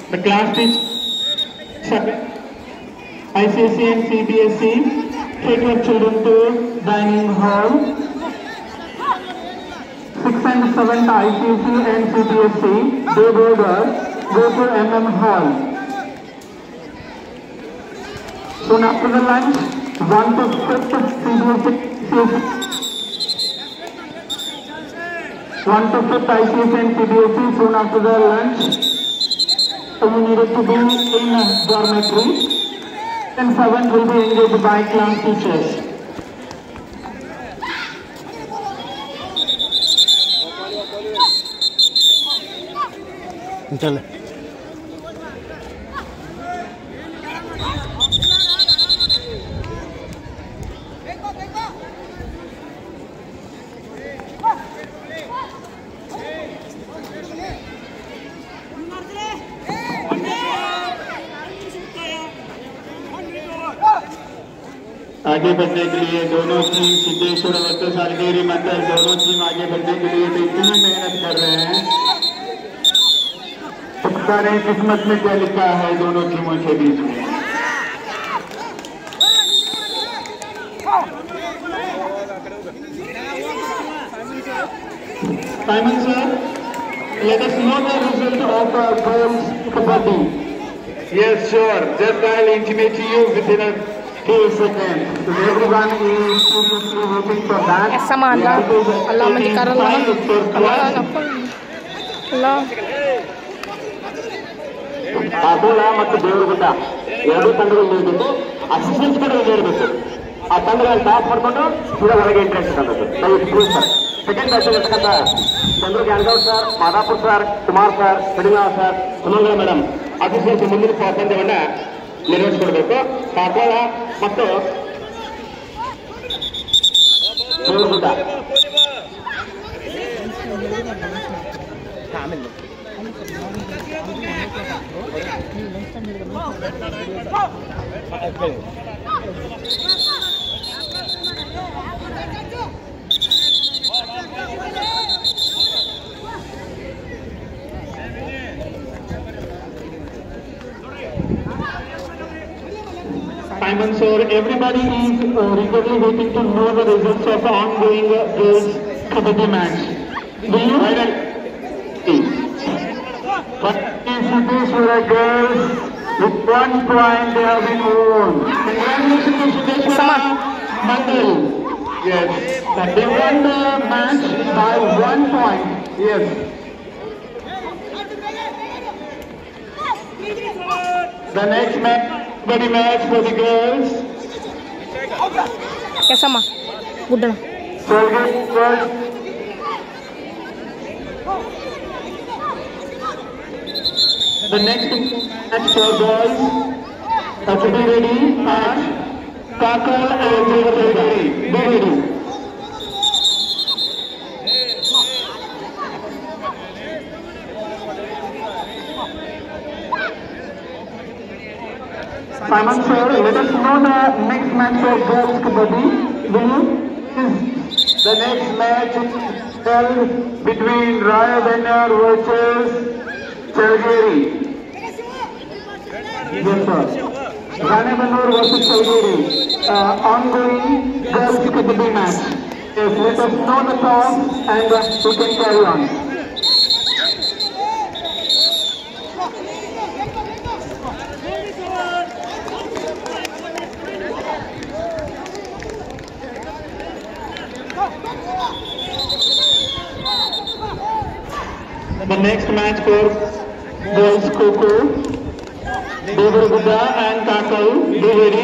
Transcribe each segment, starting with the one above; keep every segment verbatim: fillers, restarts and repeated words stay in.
The class is I C S E and C B S E. Take your children to dining hall. Six and seventh I C S E and C B S E. They boarders go to M M hall. Soon after the lunch, one to fifth C B S E. One to fifth I C S E and C B S E. Soon after the lunch, you needed to be in dormitory. And seven will be engaged by class teachers. चल आगे बढ़ने के लिए दोनों team Siddheshwar और चालगेरी मंडल दोनों team आगे बढ़ने के लिए तो इतनी मेहनत कर रहे हैं। पता नहीं किस्मत में क्या लिखा है दोनों टीमों के बीच में। Simon sir, let us know the result of uh, girls kabaddi. Yes, sure. Just I'll intimate to you within a few seconds. So everyone is seriously waiting for that. Yes, Allah. Allah menjadikan Allah. Allah apa? Allah. Adola ಮತ್ತು ದೇವರಗುಡ್ಡ ಎರಡು ತಂಡಗಳು ನಿಲ್ಲಬೇಕು. Assistants ಕೂಡ ಇರಬೇಕು. ಆ ತಂಡಗಳನ್ನು top ಮಾಡಿಕೊಂಡು ಪೂರ ಹೊರಗೆ ಎಂಟ್ರೆನ್ಸ್ ತಂದದ್ದು. ದಯವಿಟ್ಟು ಸರ್. ಸೆಕೆಂಡ್ ಬ್ಯಾಚ್ ಇರತಕ್ಕಂಥ Chandru Gyangoud sir, Madapur sir, Kumar sir, Kadinal sir, Sumangala madam assistants ಮುಂದಿನ ಪಂದ್ಯವನ್ನ ನಿರ್ವಹಿಸಿಕೊಡ್ಬೇಕು. ಕಾಕೋಳ ಮತ್ತು Devaragudda Simon sir, everybody is uh, eagerly waiting to know the results of the ongoing uh, girls kabaddi match. Will you? But if these were girls with one point they have been won. Congratulations to Siddheshwara Mandal. Yes, that they won the match by one point. Yes. The next match. Very match for the girls. Yes, Amma. Good one. The next match for boys. Have to be ready. And Kakal and Chalageri. Be ready. Simon sir, let us know the next match for girls kabaddi. Will you? The next match is held between Raya Venner versus Chalageri. Yes sir. Raya Venner versus Chalageri. Uh, ongoing girls kabaddi match. Yes, let us know the song and uh, we can carry on. The next match for girls Coco, Devarguda and Kakal, be ready.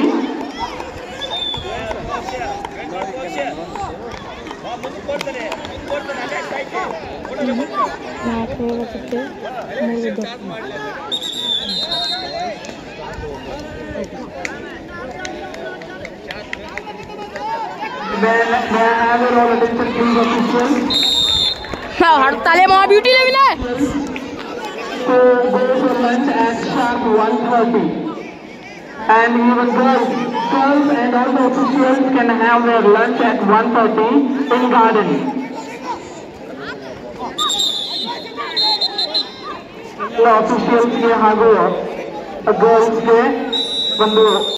May I have your all attention please officials? हड़ताले माँ beauty ले मिला है। So go for lunch at sharp one thirty. And even girls, girls and all the officials can have their lunch at one thirty in garden. ಎಲ್ಲ ಅಫಿಷಿಯಲ್ಸ್ಗೆ ಹಾಗೂ ಗರ್ಲ್ಸ್ಗೆ ಒಂದು